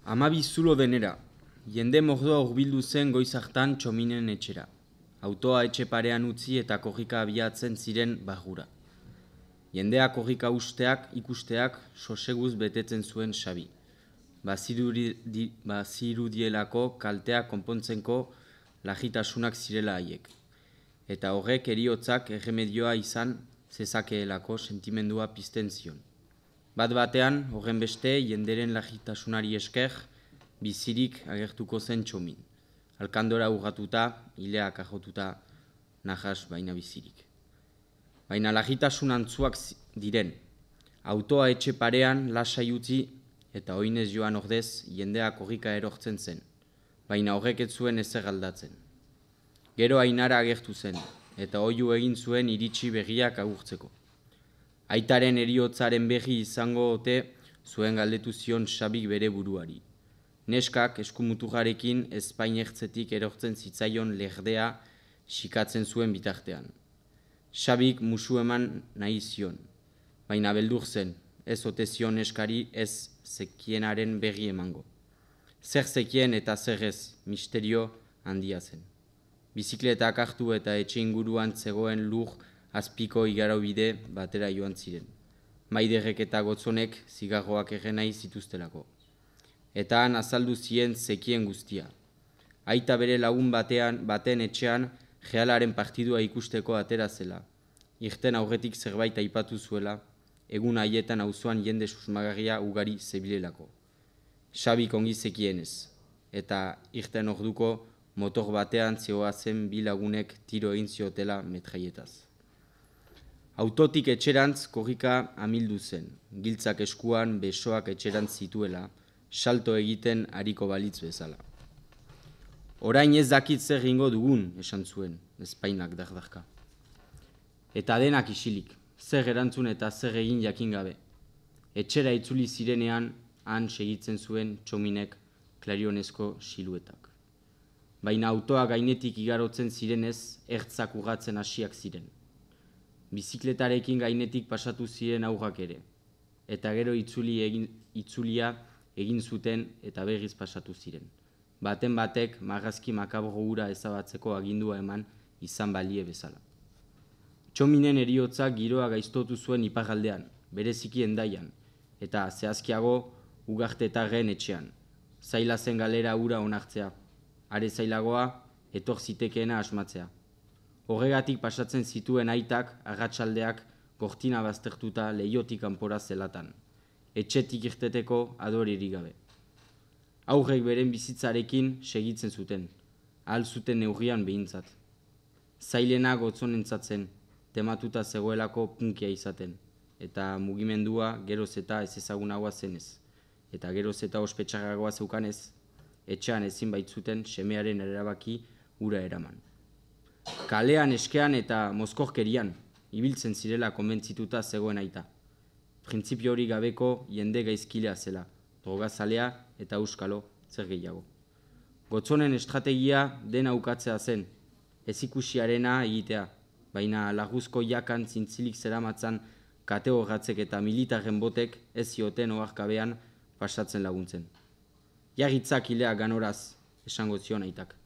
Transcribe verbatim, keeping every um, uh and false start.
Hamabi zulo denera, jende mordoa hurbildu zen goiz hartan Txominen etxera. Autoa etxe parean utzi eta korrika abiatzen ziren barrura. Jendea korrika usteak, ikusteak, soseguz betetzen zuen Xabi. Bazirudielako kalteak konpontzenko lagitasunak zirela haiek. Eta horrek heriotzak erremedioa izan zezakeelako sentimendua pizten zion. Bat batean, horren beste, jenderen lagitasunari esker, bizirik agertuko zen Txomin. Alkandora urratuta, hileak ajotuta, nahas baina bizirik. Baina lagitasun antzuak diren. Autoa etxe parean lasai utzi eta oinez joan ordez jendea korrika erortzen zen. Baina horrek ez zuen ezer aldatzen. Gero Ainara agertu zen, eta oihu egin zuen iritsi begiak agurtzeko. Aitaren heriotzaren berri izango ote zuen galdetu zion Xabik bere buruari. Neskak eskumuturrarekin ezpainertzetik erortzen zitzaion lerdea xikatzen zuen bitartean. Xabik musu eman nahi zion, baina beldur zen, ez ote zion neskari ez zekienaren berri emango. Zer zekien eta zer ez, misterio handia zen. Bizikletak hartu eta etxe inguruan zegoen lur azpiko igarobide batera joan ziren. Maiderrek eta gotzonek zigarroak errenai zituztelako. Eta han azaldu zien zekien guztia. Aita bere lagun batean baten etxean Realaren partidua ikusteko atera zela. Irten aurretik zerbait aipatu zuela, egun haietan auzoan jende susmagarria ugari zebilelako. Xabik ongi zekienez, eta irten orduko motor batean zihoazen bi lagunek tiro egin ziotela metraietaz. Autotik etxerantz korrika amildu zen, giltzak eskuan besoak etxerantz zituela, salto egiten ariko balitz bezala. Orain ez dakit zer egingo dugun, esan zuen, ezpainak dardarka. Eta denak isilik, zer erantzun eta zer egin jakin gabe. Etxera itzuli zirenean, han segitzen zuen Txominek klarionezko siluetak. Baina autoa gainetik igarotzen zirenez, ertzak urratzen hasiak ziren. Bizikletarekin gainetik pasatu ziren aurrak ere, eta gero itzuli egin, itzulia egin zuten eta berriz pasatu ziren. Baten batek marrazki makabro hura ezabatzeko agindua eman izan balie bezala. Txominen heriotza giroa gaiztotu zuen iparraldean, bereziki Hendaian, eta zehazkiago Ugartetarren etxean. Zaila zen galera hura onartzea, are zailagoa etor zitekeena asmatzea. Horregatik pasatzen zituen aitak, arratsaldeak, gortina baztertuta leiotik kanpora zelatan. Etxetik irteteko adorerik gabe. Aurrek beren bizitzarekin segitzen zuten, ahal zuten neurrian behintzat. Zailena gotzonentzatzen, tematuta zegoelako punkia izaten, eta mugimendua geroz eta ez ezagunagoa zenez, eta geroz eta ospetxarragoa zeukanez, etxean ezin baitzuten semearen erabaki ura eraman. Kalean, eskean eta mozkorkerian, ibiltzen zirela konbentzituta zegoen aita. Printzipio hori gabeko jende gaizkilea zela, drogazalea eta euskalo zer gehiago. Gotzonen estrategia dena ukatzea zen, ez ikusiarena egitea, baina laguzko jakan zintzilik zeramatzan kate horratzek eta militarren botek ez zioten oharkabean pasatzen laguntzen. Jarritzak hilea ganoraz, esango zion aitak.